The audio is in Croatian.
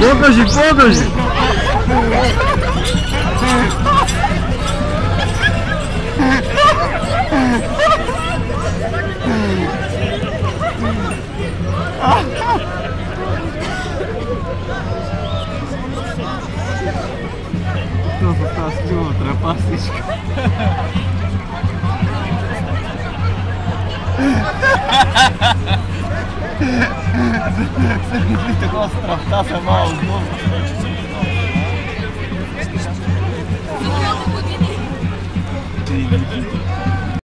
Podrži, podrži! To su ta sljutra pastička. Sad mi vidite ostrov, ta sam malo znovu.